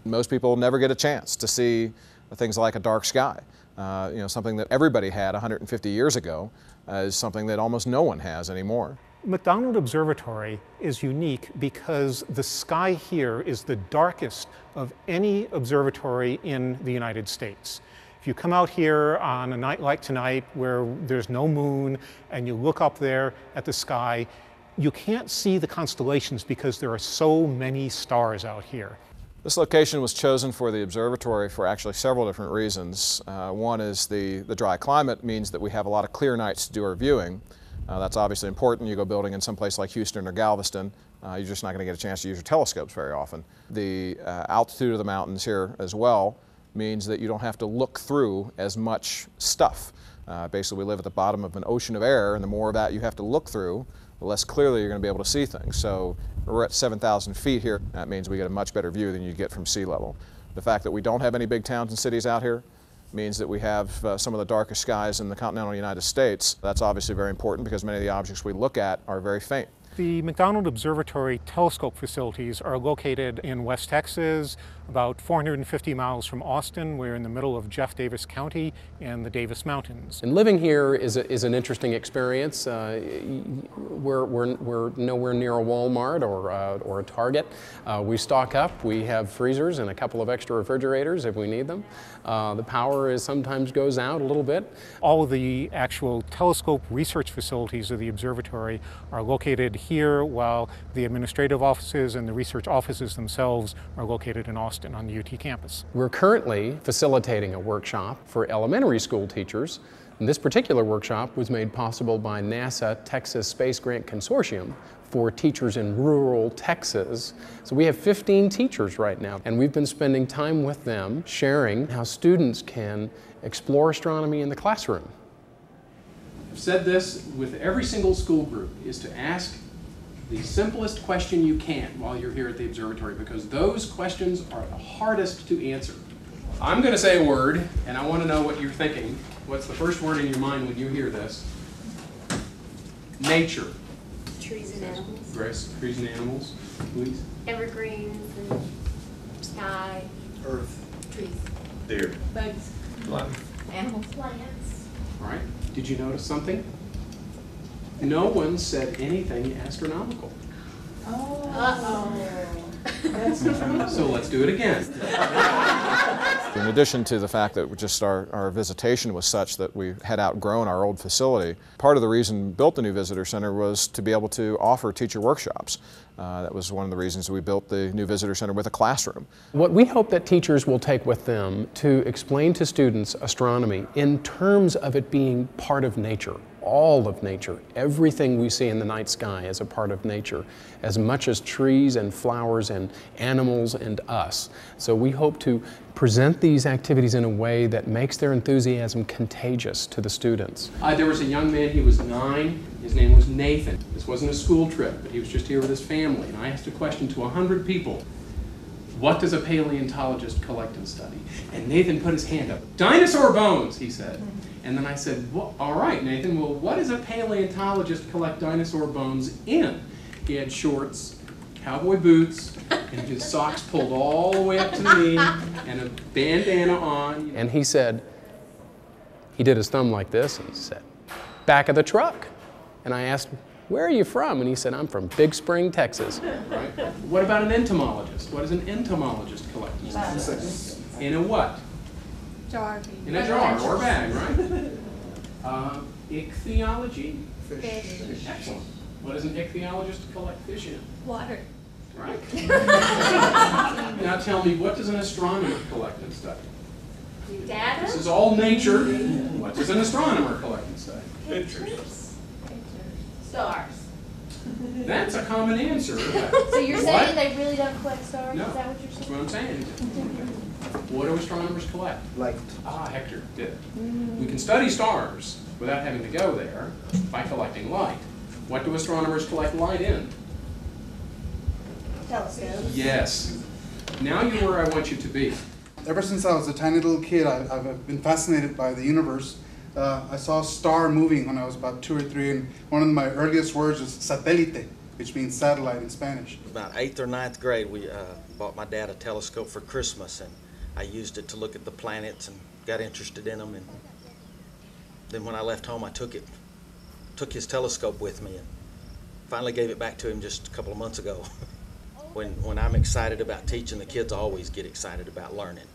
Most people never get a chance to see things like a dark sky. Something that everybody had 150 years ago is something that almost no one has anymore. McDonald Observatory is unique because the sky here is the darkest of any observatory in the United States. If you come out here on a night like tonight where there's no moon and you look up there at the sky, you can't see the constellations because there are so many stars out here. This location was chosen for the observatory for actually several different reasons. One is the dry climate means that we have a lot of clear nights to do our viewing. That's obviously important. You go building in some place like Houston or Galveston, you're just not going to get a chance to use your telescopes very often. The altitude of the mountains here as well means that you don't have to look through as much stuff. Basically, we live at the bottom of an ocean of air, and the more of that you have to look through, the less clearly you're going to be able to see things. So we're at 7,000 feet here. That means we get a much better view than you get from sea level. The fact that we don't have any big towns and cities out here means that we have some of the darkest skies in the continental United States. That's obviously very important because many of the objects we look at are very faint. The McDonald Observatory telescope facilities are located in West Texas, about 450 miles from Austin. We're in the middle of Jeff Davis County and the Davis Mountains. And living here is an interesting experience. We're nowhere near a Walmart or a Target. We stock up. We have freezers and a couple of extra refrigerators if we need them. The power sometimes goes out a little bit. All of the actual telescope research facilities of the observatory are located here, while the administrative offices and the research offices themselves are located in Austin on the UT campus. We're currently facilitating a workshop for elementary school teachers. And this particular workshop was made possible by NASA Texas Space Grant Consortium for teachers in rural Texas. So we have 15 teachers right now, and we've been spending time with them sharing how students can explore astronomy in the classroom. I've said this with every single school group, is to ask the simplest question you can while you're here at the observatory, because those questions are the hardest to answer. I'm going to say a word, and I want to know what you're thinking. What's the first word in your mind when you hear this? Nature. Trees and animals. Grace, trees and animals. Louise? Evergreens and sky. Earth. Trees. Deer. Bugs. Plants. Animals. Plants. All right. Did you notice something? No one said anything astronomical. Oh. Uh-oh. So let's do it again. In addition to the fact that just our visitation was such that we had outgrown our old facility, part of the reason we built the new visitor center was to be able to offer teacher workshops. That was one of the reasons we built the new visitor center with a classroom. What we hope that teachers will take with them to explain to students astronomy in terms of it being part of nature. All of nature. Everything we see in the night sky is a part of nature, as much as trees and flowers and animals and us. So we hope to present these activities in a way that makes their enthusiasm contagious to the students. There was a young man, he was 9, his name was Nathan. This wasn't a school trip, but he was just here with his family, and I asked a question to 100 people. What does a paleontologist collect and study? And Nathan put his hand up. Dinosaur bones, he said. And then I said, well, all right, Nathan, well, what does a paleontologist collect dinosaur bones in? He had shorts, cowboy boots, and his socks pulled all the way up to the knee, and a bandana on. And he said, he did his thumb like this and said, back of the truck. And I asked, where are you from? And he said, I'm from Big Spring, Texas. Right. What about an entomologist? What does an entomologist collect? In a what? Jar. In a jar or a bag, right? Ichthyology? Fish. Excellent. What does an ichthyologist collect fish in? Water. Right. Now tell me, what does an astronomer collect and study? Data. This is all nature. What does an astronomer collect and study? Pictures. Stars. That's a common answer. So you're saying they really don't collect stars? No. Is that what you're That's saying? what I'm saying. What do astronomers collect? Light. Ah, Hector did it. We can study stars without having to go there by collecting light. What do astronomers collect light in? Telescopes. Yes. Now you're where I want you to be. Ever since I was a tiny little kid, I've been fascinated by the universe. I saw a star moving when I was about 2 or 3, and one of my earliest words was satélite. which means satellite in Spanish. About 8th or 9th grade, we bought my dad a telescope for Christmas, and I used it to look at the planets and got interested in them. And then when I left home, I took his telescope with me and finally gave it back to him just a couple of months ago. When I'm excited about teaching, the kids always get excited about learning.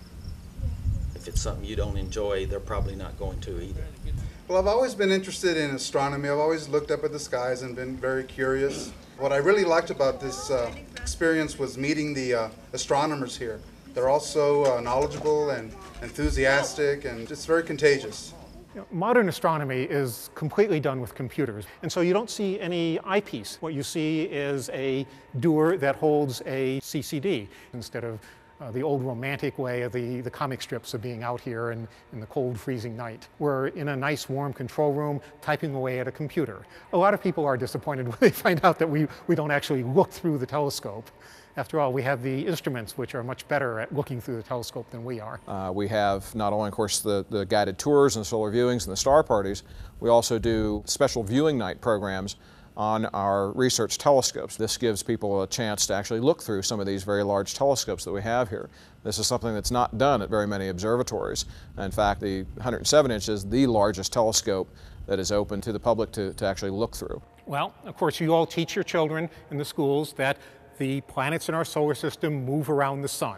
If it's something you don't enjoy, they're probably not going to either. Well, I've always been interested in astronomy. I've always looked up at the skies and been very curious. What I really liked about this experience was meeting the astronomers here. They're also knowledgeable and enthusiastic, and it's very contagious. Modern astronomy is completely done with computers, and so you don't see any eyepiece. What you see is a doer that holds a CCD instead of the old romantic way of the comic strips of being out here in the cold, freezing night. We're in a nice, warm control room typing away at a computer. A lot of people are disappointed when they find out that we don't actually look through the telescope. After all, we have the instruments which are much better at looking through the telescope than we are. We have not only, of course, the guided tours and the solar viewings and the star parties, we also do special viewing night programs on our research telescopes. This gives people a chance to actually look through some of these very large telescopes that we have here. This is something that's not done at very many observatories. In fact, the 107 inch is the largest telescope that is open to the public to actually look through. Well, of course, you all teach your children in the schools that the planets in our solar system move around the sun.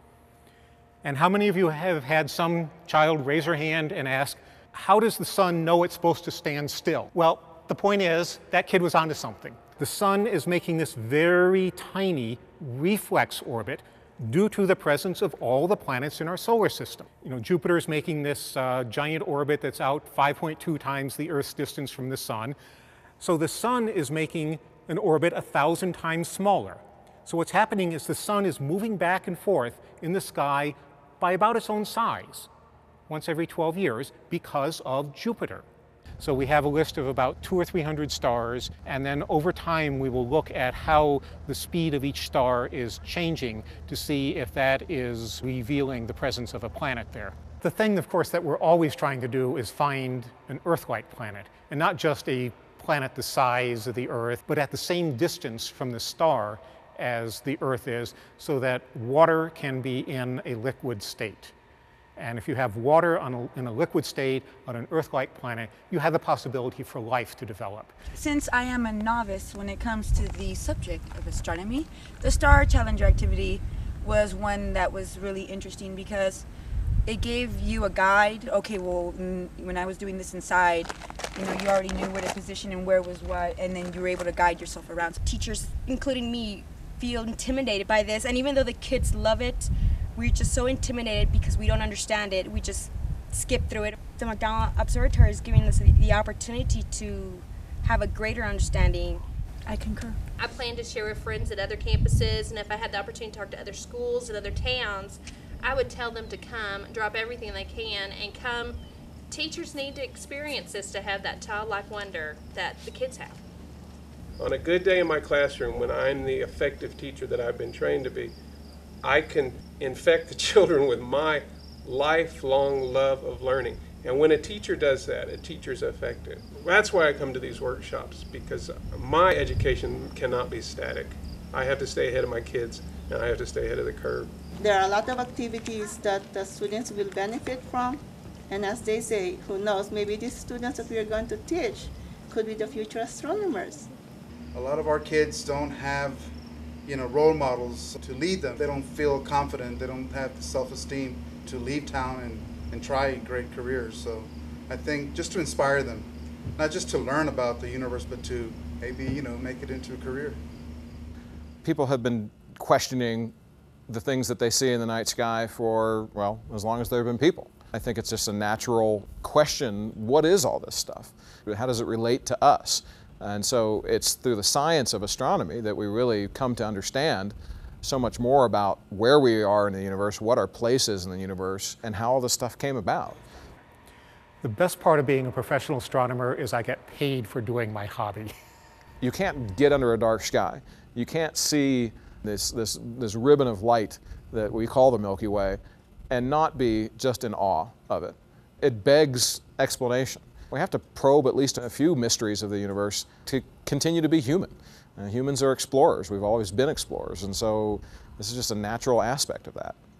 And how many of you have had some child raise their hand and ask, how does the sun know it's supposed to stand still? Well, the point is, that kid was onto something. The sun is making this very tiny reflex orbit due to the presence of all the planets in our solar system. You know, Jupiter is making this giant orbit that's out 5.2 times the Earth's distance from the sun. So the sun is making an orbit 1,000 times smaller. So what's happening is the sun is moving back and forth in the sky by about its own size, once every 12 years, because of Jupiter. So we have a list of about 200 or 300 stars, and then over time we will look at how the speed of each star is changing to see if that is revealing the presence of a planet there. The thing, of course, that we're always trying to do is find an Earth-like planet, and not just a planet the size of the Earth, but at the same distance from the star as the Earth is, so that water can be in a liquid state. And if you have water in a liquid state on an Earth-like planet, you have the possibility for life to develop. Since I am a novice when it comes to the subject of astronomy, the Star Challenger activity was one that was really interesting because it gave you a guide. Okay, well, when I was doing this inside, you know, you already knew where to position and where was what, and then you were able to guide yourself around. Teachers, including me, feel intimidated by this, and even though the kids love it, we're just so intimidated because we don't understand it. We just skip through it. The McDonald Observatory is giving us the opportunity to have a greater understanding. I concur. I plan to share with friends at other campuses, and if I had the opportunity to talk to other schools and other towns, I would tell them to come, drop everything they can, and come. Teachers need to experience this to have that childlike wonder that the kids have. On a good day in my classroom, when I'm the effective teacher that I've been trained to be, I can infect the children with my lifelong love of learning. And when a teacher does that, a teacher's effective. That's why I come to these workshops, because my education cannot be static. I have to stay ahead of my kids, and I have to stay ahead of the curve. There are a lot of activities that the students will benefit from. And as they say, who knows, maybe these students that we are going to teach could be the future astronomers. A lot of our kids don't have, role models to lead them. They don't feel confident. They don't have the self-esteem to leave town and try great careers. So I think just to inspire them, not just to learn about the universe, but to maybe, make it into a career. People have been questioning the things that they see in the night sky for, well, as long as there have been people. I think it's just a natural question, what is all this stuff? How does it relate to us? And so it's through the science of astronomy that we really come to understand so much more about where we are in the universe, what our place is in the universe, and how all this stuff came about. The best part of being a professional astronomer is I get paid for doing my hobby. You can't get under a dark sky. You can't see this ribbon of light that we call the Milky Way and not be just in awe of it. It begs explanation. We have to probe at least a few mysteries of the universe to continue to be human. Humans are explorers. We've always been explorers, and so this is just a natural aspect of that.